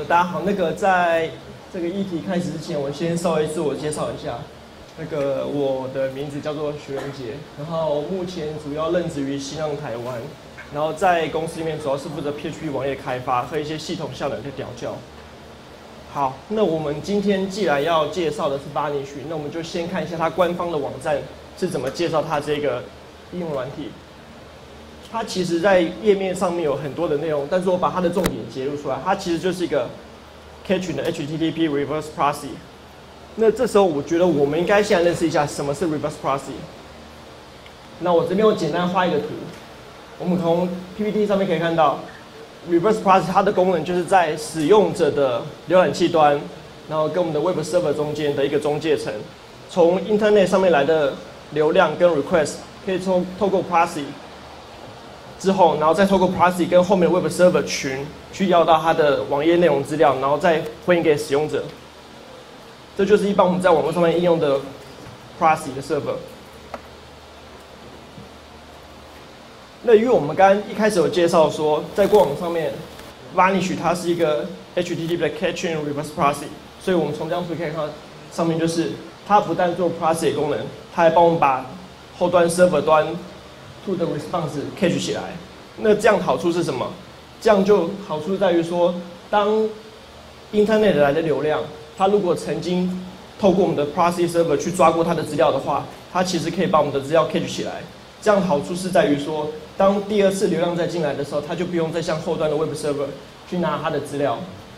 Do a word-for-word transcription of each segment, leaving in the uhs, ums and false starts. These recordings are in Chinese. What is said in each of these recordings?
呃，大家好，那个在这个议题开始之前，我先稍微自我介绍一下。那个我的名字叫做徐仁杰，然后目前主要任职于新浪台湾，然后在公司里面主要是负责 P H P 网页开发和一些系统效能的调教。好，那我们今天既然要介绍的是 Varnish， 那我们就先看一下它官方的网站是怎么介绍它这个应用软体。它其实在页面上面有很多的内容，但是我把它的重点截录出来，它其实就是一个 Catching 的 H T T P Reverse Proxy。那这时候我觉得我们应该先来认识一下什么是 Reverse Proxy。那我这边我简单画一个图，我们从 P P T 上面可以看到 ，Reverse Proxy 它的功能就是在使用者的浏览器端，然后跟我们的 Web Server 中间的一个中介层，从 Internet 上面来的流量跟 Request 可以透透过 Proxy。之后，然后再透过 Proxy 跟后面的 Web Server 群去要到它的网页内容资料，然后再回应给使用者。这就是一般我们在网络上面应用的 Proxy 的 Server。那因为我们刚刚一开始有介绍说，在过网上面 ，Varnish 它是一个 H T T P 的 Catching Reverse Proxy， 所以我们从这张图可以看到，上面就是它不但做 Proxy 的功能，它还帮我们把后端 Server 端to 的 response catch 起来，那这样好处是什么？这样就好处在于说，当 Internet 来的流量，它如果曾经透过我们的 Proxy Server 去抓过它的资料的话，它其实可以把我们的资料 catch 起来。这样好处是在于说，当第二次流量再进来的时候，它就不用再向后端的 Web Server 去拿它的资料。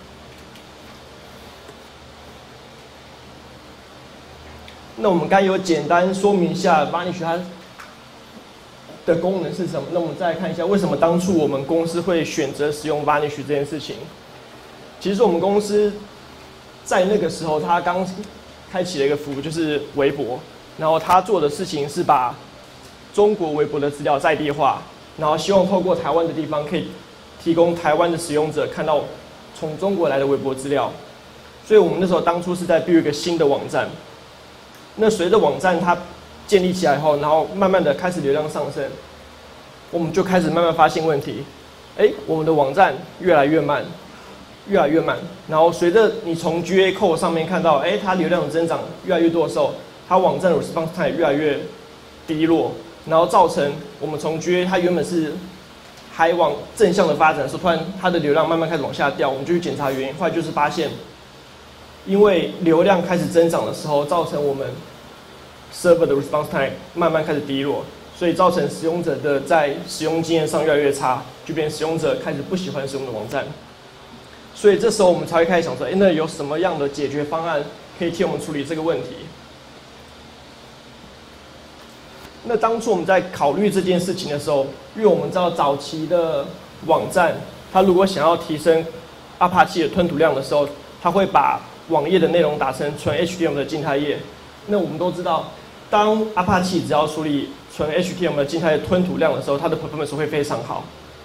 那我们刚才有简单说明一下 Varnish 它的功能是什么？那我们再来看一下，为什么当初我们公司会选择使用 Varnish 这件事情。其实我们公司在那个时候，它刚开启了一个服务，就是微博。然后它做的事情是把中国微博的资料在地化，然后希望透过台湾的地方，可以提供台湾的使用者看到从中国来的微博资料。所以我们那时候当初是在 build 一个新的网站。那随着网站它建立起来后，然后慢慢的开始流量上升，我们就开始慢慢发现问题，哎，我们的网站越来越慢，越来越慢。然后随着你从 G A code 上面看到，哎，它流量增长越来越多的时候，它网站的 response time 越来越低落，然后造成我们从 G A 它原本是还往正向的发展的时候，突然它的流量慢慢开始往下掉，我们就去检查原因，后来就是发现，因为流量开始增长的时候，造成我们Server 的 response time 慢慢开始低落，所以造成使用者的在使用经验上越来越差，就变使用者开始不喜欢使用的网站。所以这时候我们才会开始想说，哎，那有什么样的解决方案可以替我们处理这个问题？那当初我们在考虑这件事情的时候，因为我们知道早期的网站，它如果想要提升 Apache 的吞吐量的时候，它会把网页的内容打成纯 H T M L 的静态页。那我们都知道，当 Apache 只要处理纯 H T M L 的静态吞吐量的时候，它的 performance 会非常好。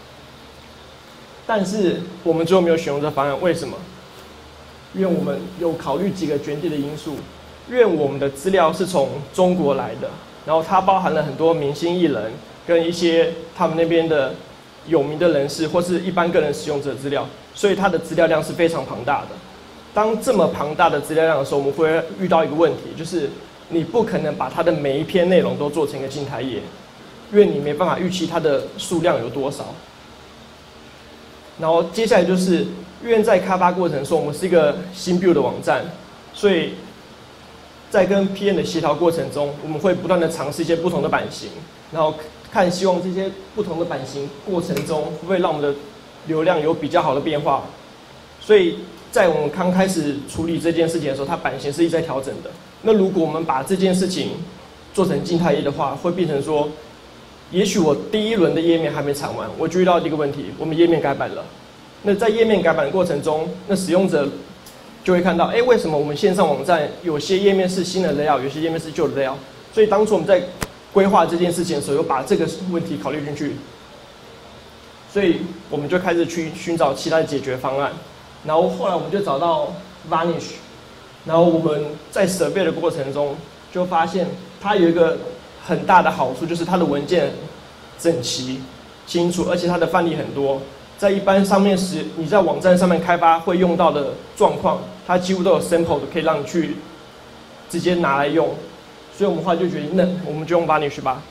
但是我们最后没有选用这方案，为什么？因为我们有考虑几个决定的因素。因为我们的资料是从中国来的，然后它包含了很多明星艺人跟一些他们那边的有名的人士或是一般个人使用者资料，所以它的资料量是非常庞大的。当这么庞大的资料量的时候，我们会遇到一个问题，就是你不可能把它的每一篇内容都做成一个静态页，因为你没办法预期它的数量有多少。然后接下来就是，因为在开发过程中，我们是一个新 build 的网站，所以在跟 P M 的协调过程中，我们会不断的尝试一些不同的版型，然后看希望这些不同的版型过程中，会不会让我们的流量有比较好的变化。所以在我们刚开始处理这件事情的时候，它版型是一直在调整的。那如果我们把这件事情做成静态页的话，会变成说，也许我第一轮的页面还没产完，我就遇到一个问题，我们页面改版了。那在页面改版的过程中，那使用者就会看到，哎，为什么我们线上网站有些页面是新的 layout， 有些页面是旧的 layout？ 所以当初我们在规划这件事情的时候，有把这个问题考虑进去。所以我们就开始去寻找其他的解决方案。然后后来我们就找到 Varnish， 然后我们在设备的过程中就发现它有一个很大的好处，就是它的文件整齐、清楚，而且它的范例很多。 在一般上面时，你在网站上面开发会用到的状况，它几乎都有 sample 的，可以让你去直接拿来用。所以我们后来就决定，那我们就用 Vanish 吧。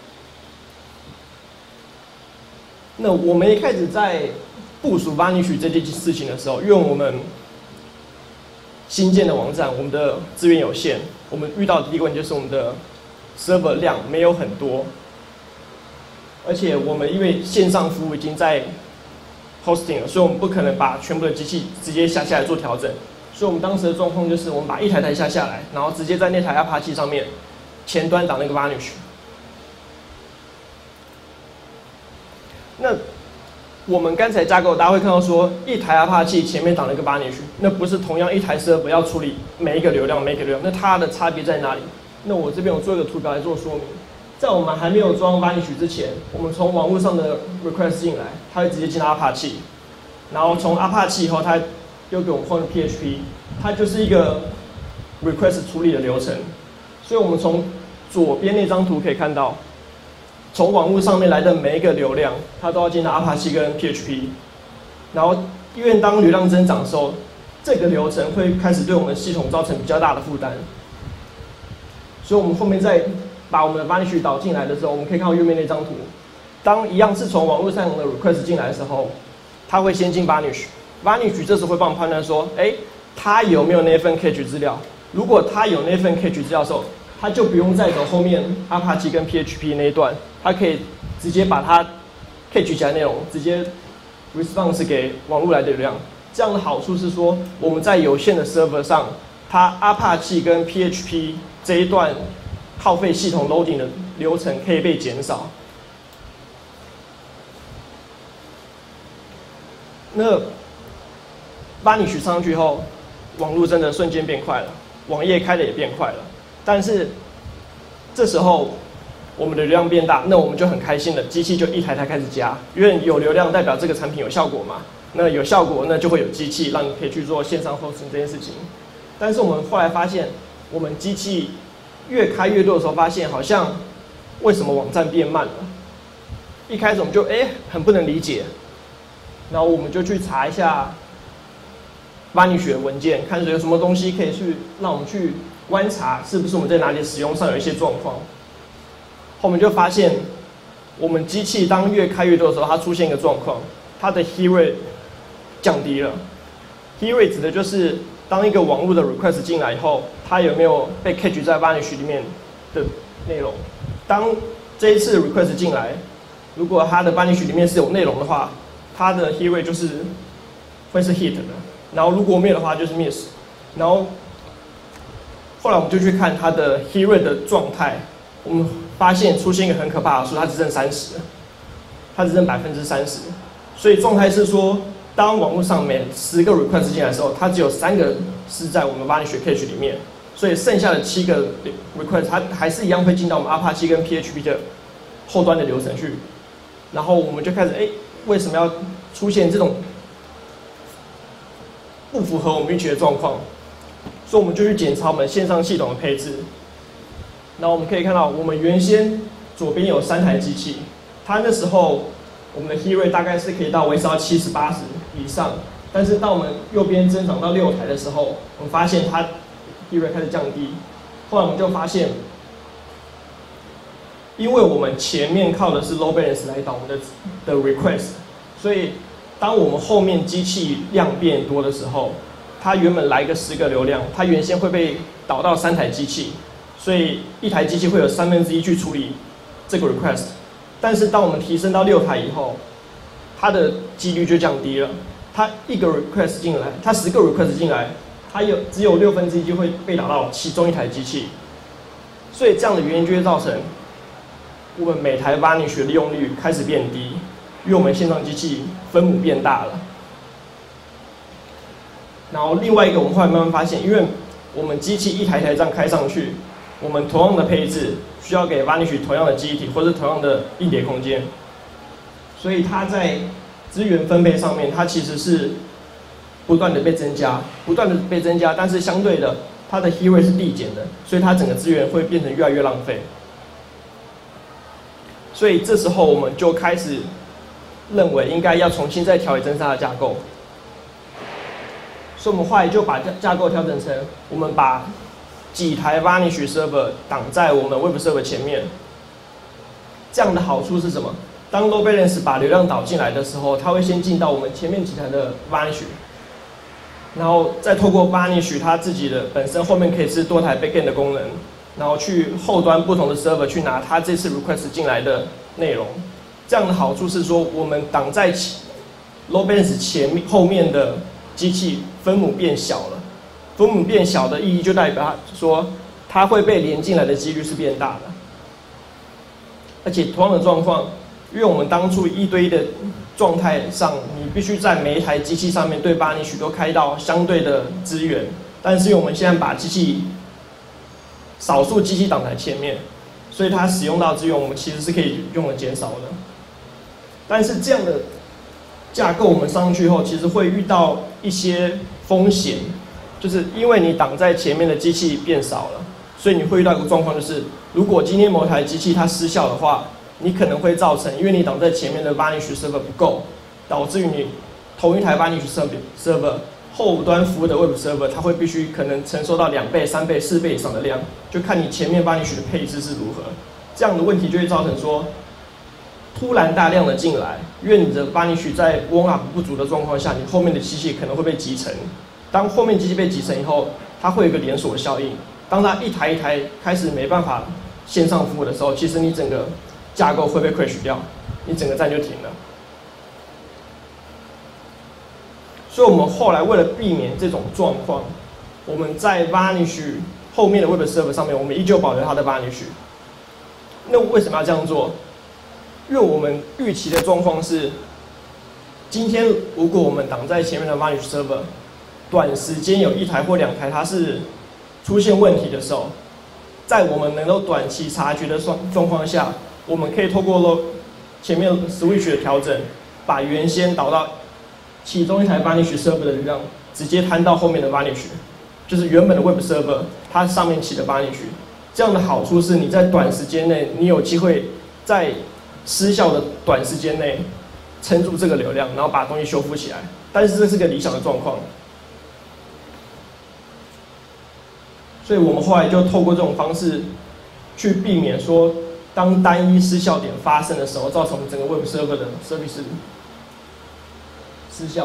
那我们一开始在部署 Vanish 这件事情的时候，因为我们新建的网站，我们的资源有限，我们遇到的第一个问题就是我们的 server 量没有很多，而且我们因为线上服务已经在 hosting 了，所以我们不可能把全部的机器直接下下来做调整。所以我们当时的状况就是，我们把一台台下下来，然后直接在那台 Apache 上面前端挡那个 Vanish。那我们刚才架构，大家会看到说，一台 Apache 前面挡了一个 Vanish， 那不是同样一台 server 要处理每一个流量，每一个流量，那它的差别在哪里？那我这边有做一个图表来做说明。在我们还没有装 Vanish 之前，我们从网络上的 request 进来，它会直接进到 Apache， 然后从 Apache 以后，它又给我们换了 P H P， 它就是一个 request 处理的流程。所以我们从左边那张图可以看到，从网络上面来的每一个流量，它都要进到 Apache 跟 P H P。然后，因为当流量增长的时候，这个流程会开始对我们系统造成比较大的负担。所以我们后面再把我们的 Vanish 导进来的时候，我们可以看到右面那张图。当一样是从网络上的 request 进来的时候，它会先进 Vanish。Vanish 这时候会帮我们判断说，哎，它有没有那份 cache 资料？如果它有那份 cache 资料的时候，它就不用再走后面 Apache 跟 P H P 那一段，它可以直接把它 cache 起来的内容直接 response 给网络来的流量。这样的好处是说，我们在有限的 server 上，它 Apache 跟 P H P 这一段耗费系统 loading 的流程可以被减少。那 Vanish 上去后，网络真的瞬间变快了，网页开的也变快了。但是这时候我们的流量变大，那我们就很开心了，机器就一台台开始加，因为有流量代表这个产品有效果嘛。那有效果，那就会有机器让你可以去做线上 hosting 这件事情。但是我们后来发现，我们机器越开越多的时候，发现好像为什么网站变慢了？一开始我们就哎、欸、很不能理解，然后我们就去查一下 Vanish 的文件，看有什么东西可以去让我们去观察，是不是我们在哪里使用上有一些状况。后面就发现，我们机器当越开越多的时候，它出现一个状况，它的 hit rate 降低了。hit rate 指的就是当一个网络的 request 进来以后，它有没有被 catch 在 Vanish 里面的内容。当这一次 request 进来，如果它的 Vanish 里面是有内容的话，它的 hit rate 就是会是 hit 的。然后如果没有的话就是 miss。然后后来我们就去看它的 hit rate 的状态，我们发现出现一个很可怕的数，它只剩三十，它只剩百分之三十。所以状态是说，当网络上每十个 request 进来的时候，它只有三个是在我们 Vanish cache 里面，所以剩下的七个 request 它还是一样会进到我们 Apache 跟 P H P 的后端的流程去。然后我们就开始，哎，为什么要出现这种不符合我们预期的状况？所以我们就去检查我们线上系统的配置。然后我们可以看到，我们原先左边有三台机器，它那时候我们的 hit rate 大概是可以到维持到七十八十以上。但是当我们右边增长到六台的时候，我们发现它 hit rate 开始降低。后来我们就发现，因为我们前面靠的是 load balance 来导我们的的 request， 所以当我们后面机器量变多的时候，它原本来个十个流量，它原先会被导到三台机器，所以一台机器会有三分之一去处理这个 request。但是当我们提升到六台以后，它的几率就降低了。它一个 request 进来，它十个 request 进来，它有只有六分之一就会被导到其中一台机器。所以这样的原因就会造成我们每台 Vanish 的利用率开始变低，因为我们线上机器分母变大了。然后另外一个，我们后来慢慢发现，因为我们机器一台台这样开上去，我们同样的配置需要给 Vanish 同样的记忆体或是同样的硬碟空间，所以它在资源分配上面，它其实是不断的被增加，不断的被增加，但是相对的，它的 hit rate 是递减的，所以它整个资源会变成越来越浪费。所以这时候我们就开始认为应该要重新再调整它的架构，所以我们后来就把架架构调整成，我们把几台 Vanish server 挡在我们 Web server 前面。这样的好处是什么？当 load balance 把流量导进来的时候，它会先进到我们前面几台的 Vanish， 然后再透过 Vanish 它自己的本身后面可以是多台 backend 的功能，然后去后端不同的 server 去拿它这次 request 进来的内容。这样的好处是说，我们挡在 load balance 前面后面的机器分母变小了。分母变小的意义就代表它说它会被连进来的几率是变大的。而且同样的状况，因为我们当初一堆的状态上，你必须在每一台机器上面对 Vanish 都开到相对的资源，但是因为我们现在把机器少数机器挡在前面，所以它使用到资源我们其实是可以用的减少的。但是这样的架构我们上去后，其实会遇到一些风险，就是因为你挡在前面的机器变少了，所以你会遇到一个状况，就是如果今天某台机器它失效的话，你可能会造成，因为你挡在前面的 Vanish server 不够，导致于你同一台 Vanish server 后端服务的 Web server 它会必须可能承受到两倍、三倍、四倍以上的量，就看你前面 Vanish 的配置是如何。这样的问题就会造成说，突然大量的进来，因为你的 Vanish 在 warm up 不足的状况下，你后面的机器可能会被集成。当后面机器被集成以后，它会有一个连锁效应。当它一台一台开始没办法线上服务的时候，其实你整个架构会被 crash 掉，你整个站就停了。所以我们后来为了避免这种状况，我们在 Vanish 后面的 Web server 上面，我们依旧保留它的 Vanish。那为什么要这样做？因为我们预期的状况是，今天如果我们挡在前面的 Vanish server， 短时间有一台或两台它是出现问题的时候，在我们能够短期察觉的状况下，我们可以透过前面 switch 的调整，把原先导到其中一台 Vanish server 的流量直接摊到后面的 Vanish， 就是原本的 Web server 它上面起的 Vanish。这样的好处是，你在短时间内，你有机会在失效的短时间内撑住这个流量，然后把东西修复起来。但是这是个理想的状况，所以我们后来就透过这种方式去避免说，当单一失效点发生的时候，造成整个 Web server 的 service 失效。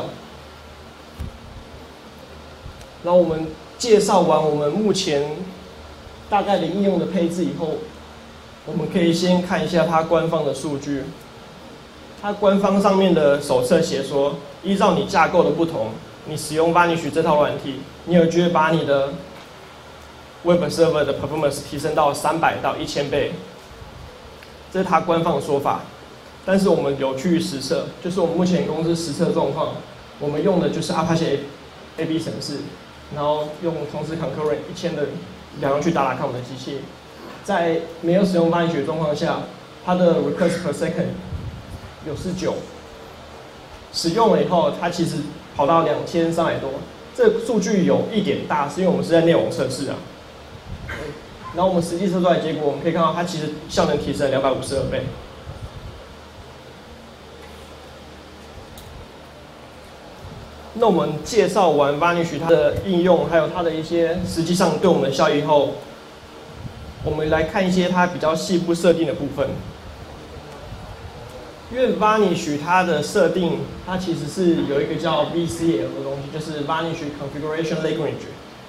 然后我们介绍完我们目前大概的应用的配置以后，我们可以先看一下它官方的数据。它官方上面的手册写说，依照你架构的不同，你使用 Vanish 这套软体，你有机会把你的 Web server 的 performance 提升到三百到一千倍，这是它官方的说法。但是我们有去实测，就是我们目前公司实测状况，我们用的就是 Apache A B 程式，然后用同时 concurrent 一千的两样去打打看我们的机器，在没有使用 Vanish 的状况下，它的 request per second 有十九，使用了以后，它其实跑到两千三百多。这个数据有一点大，是因为我们是在内网测试啊。然后我们实际测出来的结果，我们可以看到它其实效能提升了两百五十二倍。那我们介绍完 Vanish 它的应用，还有它的一些实际上对我们的效益后，我们来看一些它比较细部设定的部分。因为 Vanish 它的设定，它其实是有一个叫 V C L 的东西，就是 Vanish Configuration Language。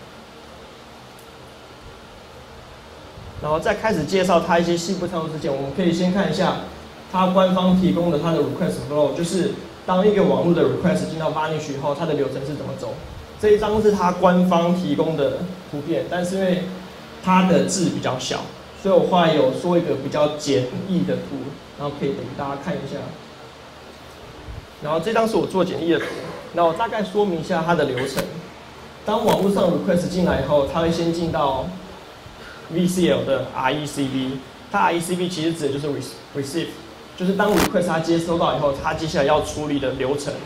然后在开始介绍它一些细部操作之前，我们可以先看一下它官方提供的它的 request flow， 就是当一个网络的 request 进到 Vanish 以后，它的流程是怎么走。这一张是它官方提供的图片，但是因为它的字比较小，所以我后来有说一个比较简易的图，然后可以给大家看一下。然后这张是我做简易的图，那我大概说明一下它的流程。当网络上 request 进来以后，它会先进到 V C L 的 R E C V， 它 R E C V 其实指的就是 receive， 就是当 request 它接收到以后，它接下来要处理的流程。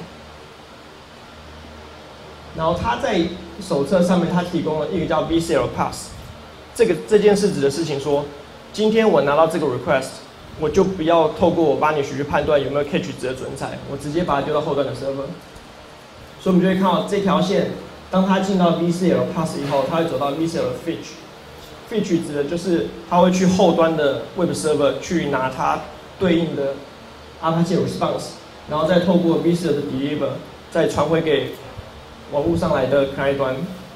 然后它在手册上面，它提供了一个叫 V C L pass， 这个这件事指的事情说，今天我拿到这个 request， 我就不要透过我 Vanish 去判断有没有 cache 值的存在，我直接把它丢到后端的 server。所以我们就会看到这条线，当它进到 V C L pass 以后，它会走到 V C L 的 fetch。fetch 指的就是它会去后端的 web server 去拿它对应的 Apache response， 然后再透过 V C L 的 deliver 再传回给网络上来的 client 端。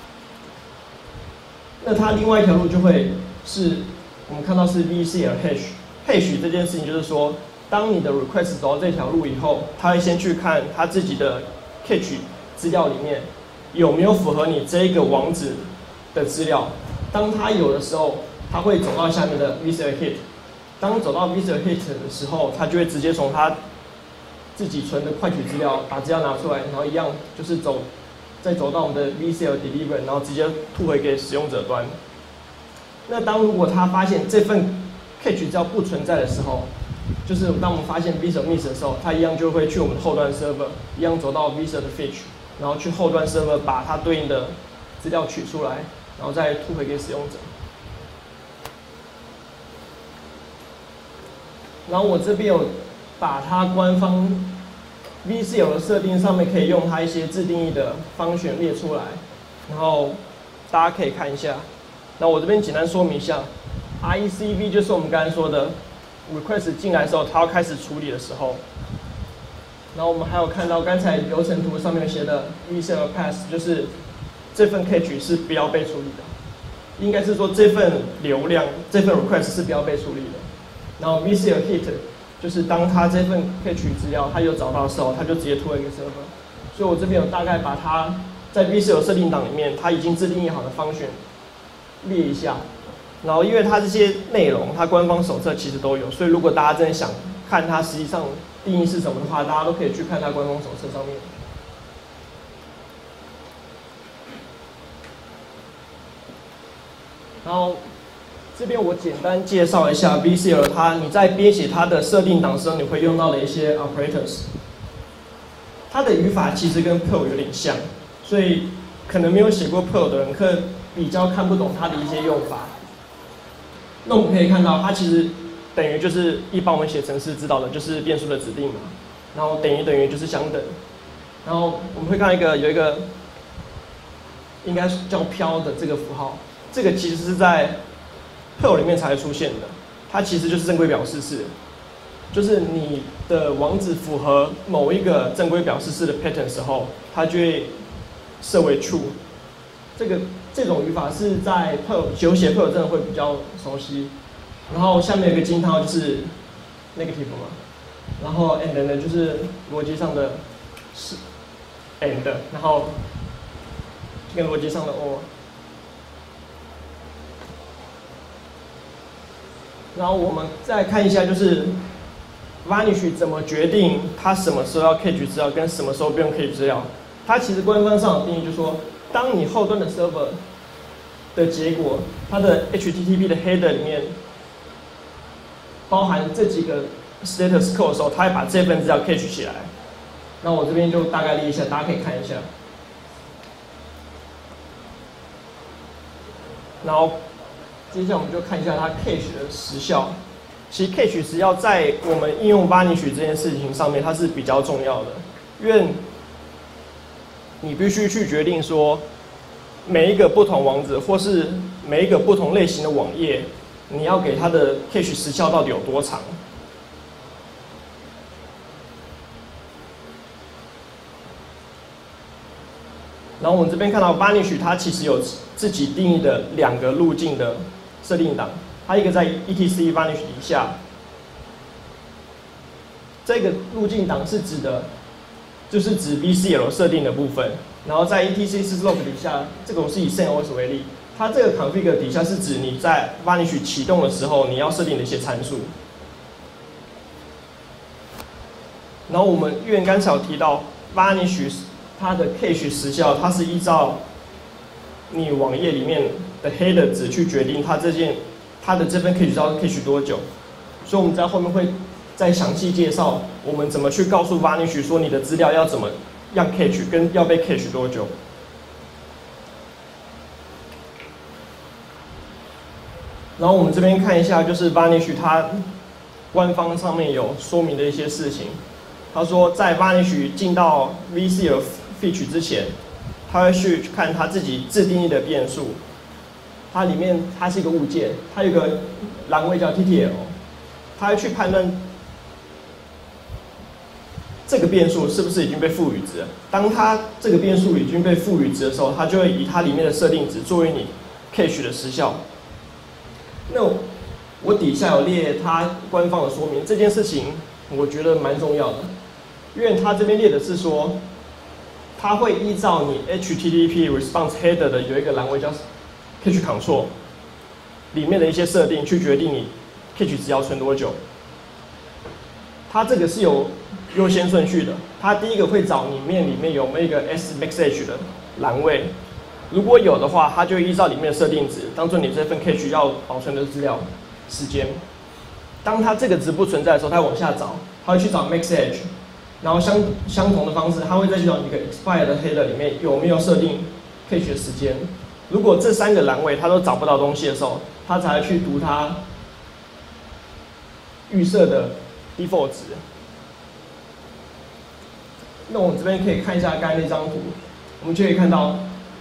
那它另外一条路就会是我们看到是 V C L hash。hash 这件事情就是说，当你的 request 走到这条路以后，它会先去看它自己的 cache 资料里面有没有符合你这一个网址的资料。当它有的时候，它会走到下面的 V C L hit。当走到 V C L hit 的时候，它就会直接从它自己存的快取资料把资料拿出来，然后一样就是走，再走到我们的 V C L deliver， 然后直接吐回给使用者端。那当如果它发现这份 cache 资料不存在的时候，就是当我们发现 V C L miss 的时候，它一样就会去我们后端 server， 一样走到 V C L 的 fetch， 然后去后端 server 把它对应的资料取出来，然后再吐回给使用者。然后我这边有把它官方 V C L 的设定上面可以用它一些自定义的方选列出来，然后大家可以看一下。那我这边简单说明一下 ，R E C V 就是我们刚才说的 request 进来的时候，它要开始处理的时候。然后我们还有看到刚才流程图上面写的 V C L pass， 就是这份 cache 是不要被处理的，应该是说这份流量、这份 request 是不要被处理的。然后 V C L hit 就是当它这份 cache 资料它有找到的时候，它就直接吐回给 server。所以我这边有大概把它在 V C L 设定档里面，它已经自定义好的方选列一下。然后因为它这些内容，它官方手册其实都有，所以如果大家真的想看它实际上定义是什么的话，大家都可以去看它官方手册上面。然后这边我简单介绍一下 V C L 它你在编写它的设定档时候，你会用到的一些 operators。它的语法其实跟 Perl 有点像，所以可能没有写过 Perl 的人，可比较看不懂它的一些用法。那我们可以看到，它其实等于就是一般我们写程式知道的，就是变数的指定嘛。然后等于等于就是相等。然后我们会看到一个有一个应该叫飘的这个符号，这个其实是在 Perl 里面才会出现的。它其实就是正规表示式，就是你的网址符合某一个正规表示式的 pattern 的时候，它就会设为 true。这个这种语法是在 Perl 有写 Perl 真的会比较熟悉。然后下面有一个惊叹号就是 negative 嘛，然后 and 呢就是逻辑上的是 and， 然后跟逻辑上的 or。然后我们再看一下，就是 Vanish 怎么决定它什么时候要 cache 资料，跟什么时候不用 cache 资料。它其实官方上的定义就是说，当你后端的 server 的结果，它的 H T T P 的 header 里面包含这几个 status code 的时候，它会把这份资料 cache 起来。那我这边就大概列一下，大家可以看一下。然后接下来我们就看一下它 cache 的时效。其实 cache 时效在我们应用 Vanish 这件事情上面，它是比较重要的，因为你必须去决定说，每一个不同网址或是每一个不同类型的网页，你要给它的 cache 时效到底有多长。然后我们这边看到 Vanish 它其实有自己定义的两个路径的设定档，它一个在 E T C Vanish 底下，这个路径档是指的，就是指 V C L 设定的部分。然后在 E T C syslog 底下，这个我是以 CentOS 为例，它这个 config 底下是指你在 Vanish 启动的时候你要设定的一些参数。然后我们因为刚才有提到 Vanish 它的 cache 时效，它是依照你网页里面的 header 值去决定它这件它的这份 cache 要 cache 多久，所以我们在后面会再详细介绍我们怎么去告诉 Vanish 说你的资料要怎么样 cache 跟要被 cache 多久。然后我们这边看一下，就是 Vanish 它官方上面有说明的一些事情。他说，在 Varnish 进到 V C L Fetch 之前，他会去看他自己自定义的变数。它里面它是一个物件，它有一个栏位叫 T T L， 它会去判断这个变数是不是已经被赋予值了。当它这个变数已经被赋予值的时候，它就会以它里面的设定值作为你 cache 的时效。那我底下有列它官方的说明，这件事情我觉得蛮重要的，因为它这边列的是说，它会依照你 H T T P response header 的有一个栏位叫 cache control 里面的一些设定去决定你 cache 值要存多久。它这个是有优先顺序的，它第一个会找里面里面有没有一个 S max H 的栏位，如果有的话，它就会依照里面的设定值，当做你这份 cache 要保存的资料时间。当它这个值不存在的时候，它会往下找，它会去找 max H， 然后相相同的方式，它会再去找你的 expire 的 header 里面有没有设定 cache 的时间。如果这三个栏位它都找不到东西的时候，它才会去读它预设的 default 值。那我们这边可以看一下刚才那张图，我们就可以看到，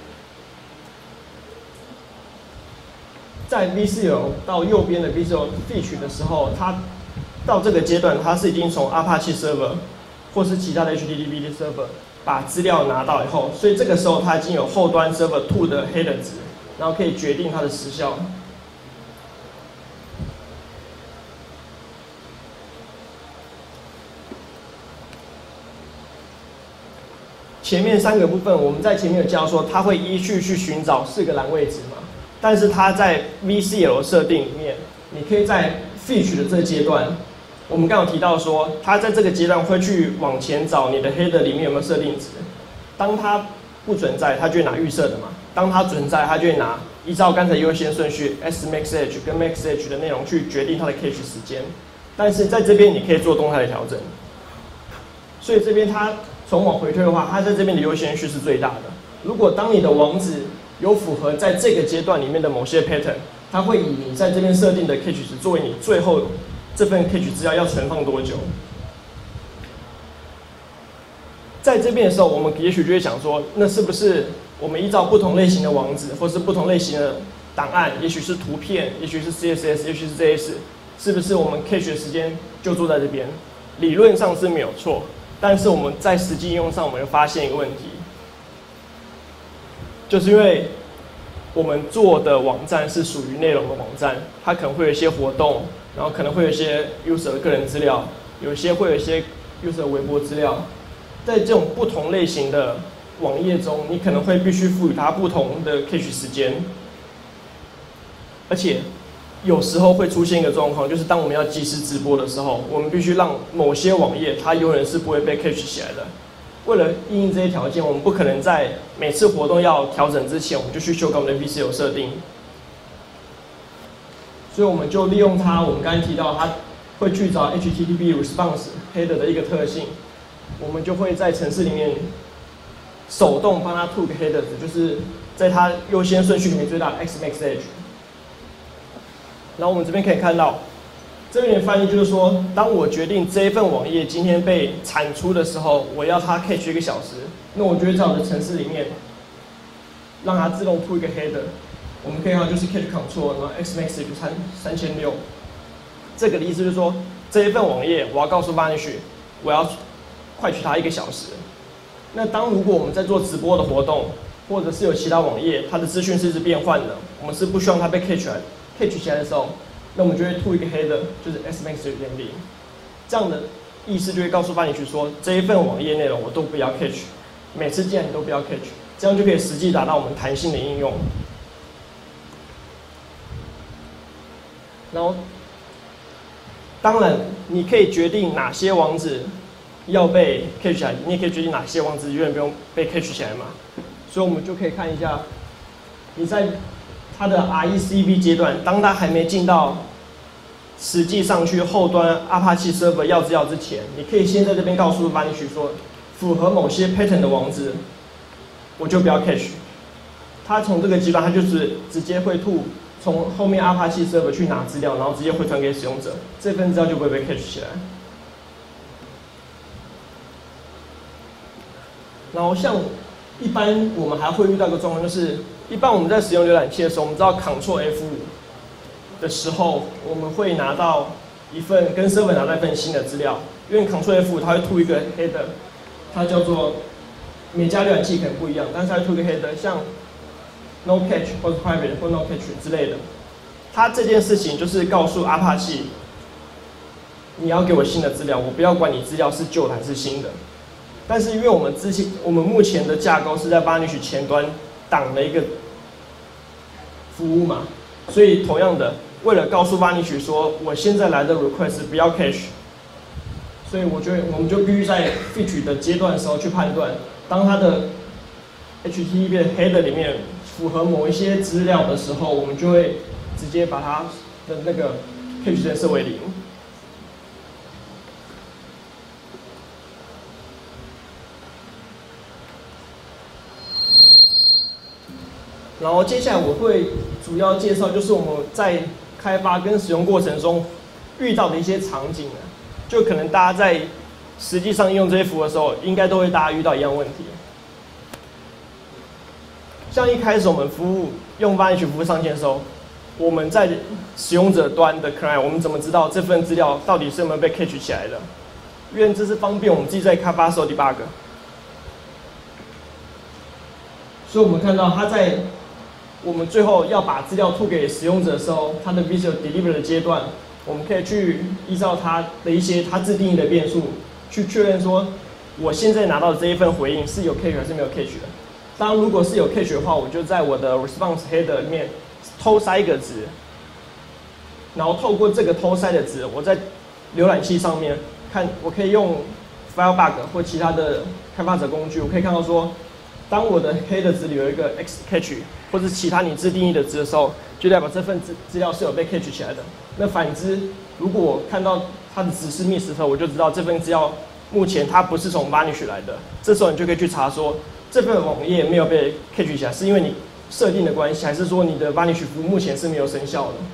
在 V C L 到右边的 V C L Fetch 的时候，它到这个阶段，它是已经从 Apache Server 或是其他的 H T T P Server 把资料拿到以后，所以这个时候它已经有后端 Server 二的 header 值，然后可以决定它的时效。前面三个部分，我们在前面有教说，它会依序去寻找四个栏位值嘛。但是它在 V C L 设定里面，你可以在 Fetch 的这个阶段，我们刚刚有提到说，它在这个阶段会去往前找你的 header 里面有没有设定值。当它不存在，它就会拿预设的嘛；当它存在，它就会拿依照刚才优先顺序 S max H 跟 max H 的内容去决定它的 cache 时间。但是在这边你可以做动态的调整，所以这边它从往回推的话，它在这边的优先序是最大的。如果当你的网址有符合在这个阶段里面的某些 pattern， 它会以你在这边设定的 cache 值作为你最后这份 cache 资料要存放多久。在这边的时候，我们也许就会想说，那是不是我们依照不同类型的网址，或是不同类型的档案，也许是图片，也许是 C S S， 也许是 J S， 是不是我们 cache 的时间就做在这边？理论上是没有错，但是我们在实际应用上，我们又发现一个问题。就是因为我们做的网站是属于内容的网站，它可能会有一些活动，然后可能会有一些 user 的个人资料，有些会有一些 user 的微博资料。在这种不同类型的网页中，你可能会必须赋予它不同的 cache 时间，而且有时候会出现一个状况，就是当我们要即时直播的时候，我们必须让某些网页它永远是不会被 cache 起来的。为了因应这些条件，我们不可能在每次活动要调整之前，我们就去修改我们的 V C L 设定。所以我们就利用它，我们刚才提到它会去找 H T T P response header 的一个特性，我们就会在程式里面手动帮它吐个 header 值，就是在它优先顺序里面最大的 X max H。然后我们这边可以看到。这边的翻译就是说，当我决定这一份网页今天被产出的时候，我要它 cache 一个小时，那我就会在我的程式里面让它自动吐一个 header。我们可以看到就是 cache control， 然后 x max 就三三千六。这个的意思就是说，这一份网页我要告诉 Varnish， 我要快取它一个小时。那当如果我们在做直播的活动，或者是有其他网页，它的资讯是一直变换的，我们是不希望它被 cache 来 cache 起来的时候。那我们就会吐一个 header， 就是 S max 九点零，这样的意思就会告诉Varnish说，这一份网页内容我都不要 cache， 每次进来你都不要 cache， 这样就可以实际达到我们弹性的应用。然后，当然你可以决定哪些网址要被 cache 起来，你也可以决定哪些网址永远不用被 cache 起来嘛。所以我们就可以看一下，你在它的 R E C V 阶段，当它还没进到实际上去后端 Apache Server 要资料之前，你可以先在这边告诉 Varnish 说，符合某些 pattern 的网址，我就不要 cache。它从这个阶段，它就是直接会吐从后面 Apache Server 去拿资料，然后直接回传给使用者，这份资料就不会被 cache 起来。然后像一般我们还会遇到一个状况，就是一般我们在使用浏览器的时候，我们知道 Ctrl F 五的时候，我们会拿到一份跟 server 拿到一份新的资料，因为 Ctrl F 五它会吐一个 header， 它叫做每家浏览器可能不一样，但是它会吐一个 header， 像 no cache 或者 private 或 no cache 之类的。它这件事情就是告诉 Apache， 你要给我新的资料，我不要管你资料是旧的还是新的。但是因为我们之前我们目前的架构是在 Vanish 前端挡了一个服务嘛，所以同样的，为了告诉 Vanish 说我现在来的 request 不要 cache， 所以我觉得我们就必须在 fetch 的阶段的时候去判断，当它的 H T T P 的 header 里面符合某一些资料的时候，我们就会直接把它的那个 cache 值设为零。然后接下来我会主要介绍，就是我们在开发跟使用过程中遇到的一些场景啊，就可能大家在实际上应用这些服务的时候，应该都会大家遇到一样问题。像一开始我们服务用 Vanish 服务上线的时候，我们在使用者端的 client， 我们怎么知道这份资料到底是有没有被 cache 起来的？因为这是方便我们自己在开发的时候 debug。所以我们看到它在我们最后要把资料吐给使用者的时候，它的 Visual Deliver 的阶段，我们可以去依照它的一些它自定义的变数，去确认说，我现在拿到的这一份回应是有 cache 还是没有 cache 的。当如果是有 cache 的话，我就在我的 Response Header 里面偷塞一个值，然后透过这个偷塞的值，我在浏览器上面看，我可以用 Firebug 或其他的开发者工具，我可以看到说，当我的 header 值里有一个 X cache 或是其他你自定义的值的时候，就代表这份资资料是有被 cache 起来的。那反之，如果我看到它的值是 miss 的时候，我就知道这份资料目前它不是从 Vanish 来的。这时候你就可以去查说，这份网页没有被 cache 起来，是因为你设定的关系，还是说你的 Vanish 服务目前是没有生效的？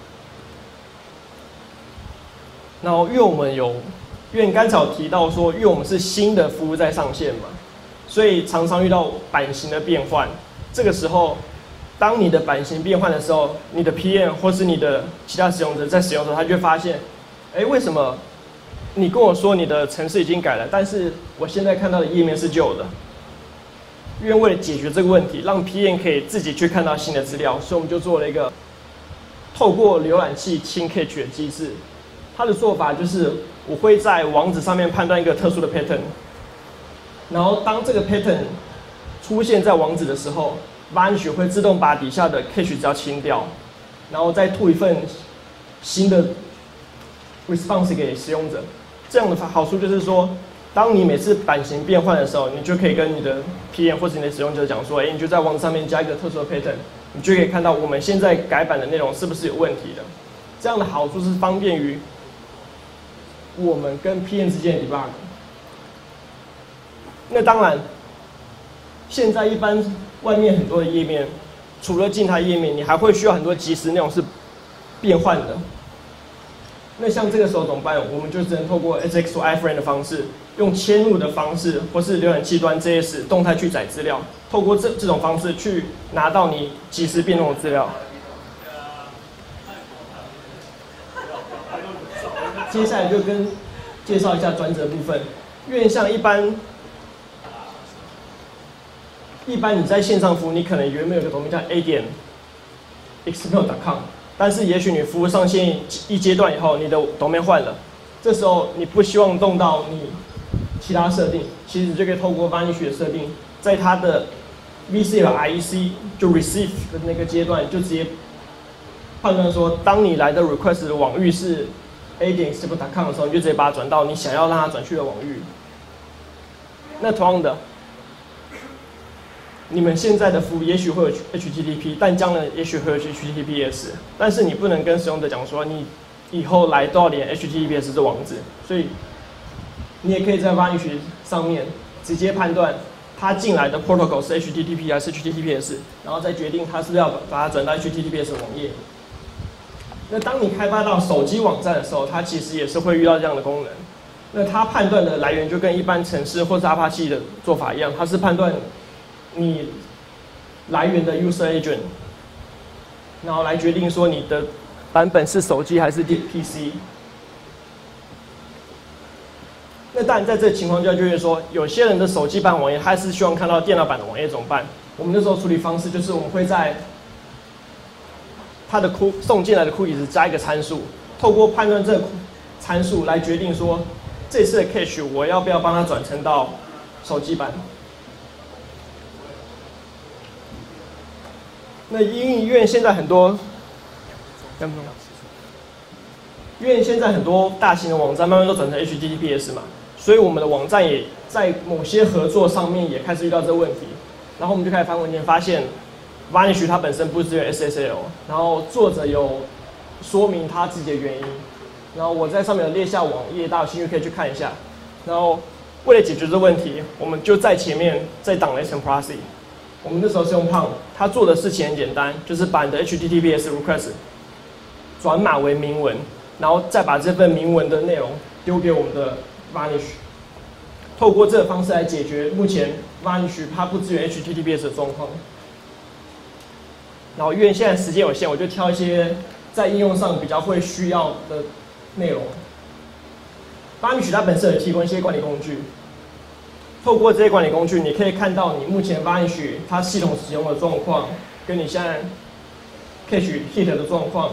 然后，因为我们有，因为你刚才有提到说，因为我们是新的服务在上线嘛，所以常常遇到版型的变换。这个时候，当你的版型变换的时候，你的 P M 或是你的其他使用者在使用的时候，他就会发现，哎，为什么你跟我说你的程式已经改了，但是我现在看到的页面是旧的？因为为了解决这个问题，让 P M 可以自己去看到新的资料，所以我们就做了一个透过浏览器清 cache 的机制。它的做法就是，我会在网址上面判断一个特殊的 pattern， 然后当这个 pattern 出现在网址的时候 ，Vanish 会自动把底下的 cache 资料清掉，然后再吐一份新的 response 给使用者。这样的好处就是说，当你每次版型变换的时候，你就可以跟你的 P M 或者你的使用者讲说，哎，你就在网址上面加一个特殊的 pattern， 你就可以看到我们现在改版的内容是不是有问题的。这样的好处是方便于我们跟 P M 之间的 debug。那当然，现在一般外面很多的页面，除了静态页面，你还会需要很多即时内容是变换的。那像这个时候怎么办？我们就只能透过 S X 或 iframe 的方式，用嵌入的方式，或是浏览器端 J S 动态去载资料，透过这这种方式去拿到你即时变动的资料。接下来就跟介绍一下转折部分，因为像一般。一般你在线上服务，你可能原本有个 domain 叫 a 点 xmail 点 com， 但是也许你服务上线一阶段以后，你的 domain 换了，这时候你不希望动到你其他设定，其实就可以透过 Vanish 的设定，在它的 V C L I E C 就 receive 的那个阶段，就直接判断说，当你来的 request 的网域是 a 点 xmail 点 com 的时候，你就直接把它转到你想要让它转去的网域。那同样的。你们现在的服务也许会有 H T T P， 但将来也许会有 H T T P S， 但是你不能跟使用者讲说你以后来都要连 H T T P S 这网址，所以你也可以在 Vanish 上面直接判断它进来的 protocol 是 H T T P 还是 H T T P S， 然后再决定它是不是要把它转到 H T T P S 网页。那当你开发到手机网站的时候，它其实也是会遇到这样的功能。那它判断的来源就跟一般程式或是 Apache 的做法一样，它是判断你来源的 user agent， 然后来决定说你的版本是手机还是 P C。那当然，在这个情况下，就是说，有些人的手机版网页，他是希望看到电脑版的网页怎么办？我们那时候处理方式就是，我们会在它的库送进来的cookies加一个参数，透过判断这个参数来决定说，这次的 cache 我要不要帮它转成到手机版。那因为现在很多，因为现在很多大型的网站慢慢都转成 H T T P S 嘛。所以我们的网站也在某些合作上面也开始遇到这个问题，然后我们就开始翻文件，发现 Vanish 它本身不支援 S S L， 然后作者有说明他自己的原因，然后我在上面有列下网页，大家有兴趣可以去看一下。然后为了解决这个问题，我们就在前面再挡了一层 Protty。我们那时候是用 Pong， 他做的事情很简单，就是把你的 H T T P S request 转码为明文，然后再把这份明文的内容丢给我们的Vanish， 透过这个方式来解决目前 Vanish 它不支援 H T T P S 的状况。然后因为现在时间有限，我就挑一些在应用上比较会需要的内容。Vanish 它本身有提供一些管理工具，透过这些管理工具，你可以看到你目前 Vanish 它系统使用的状况，跟你现在 cache hit 的状况，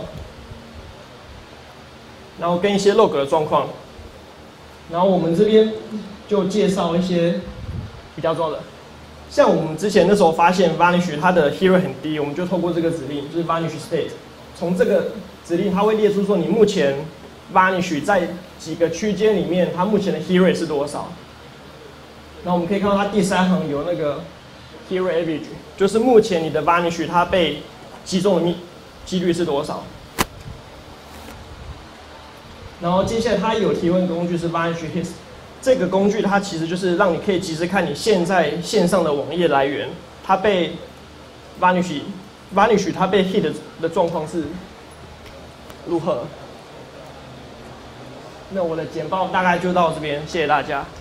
然后跟一些 log 的状况。然后我们这边就介绍一些比较重要的，像我们之前那时候发现 Vanish 它的 hero 很低，我们就透过这个指令，就是 Vanish state， 从这个指令它会列出说你目前 Vanish 在几个区间里面，它目前的 hero 是多少。然后我们可以看到它第三行有那个 hero average， 就是目前你的 Vanish 它被击中的密几率是多少。然后接下来它有提问工具是 Vanish Hits， 这个工具它其实就是让你可以及时看你现在线上的网页来源，它被 Vanish Vanish 它被 hit 的状况是如何。那我的简报大概就到这边，谢谢大家。